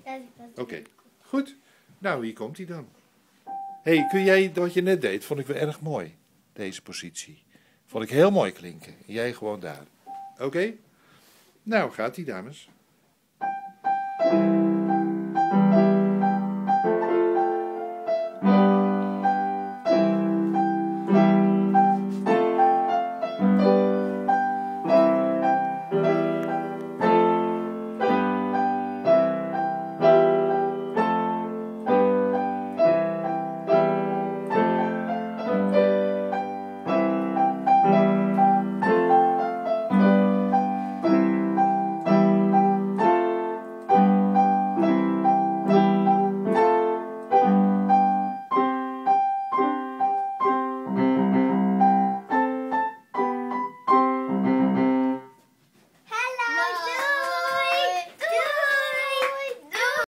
Oké, goed. Nou, hier komt hij dan. Hé, kun jij wat je net deed, vond ik wel erg mooi. Deze positie. Vond ik heel mooi klinken. Jij gewoon daar. Oké? Nou, gaat ie, dames.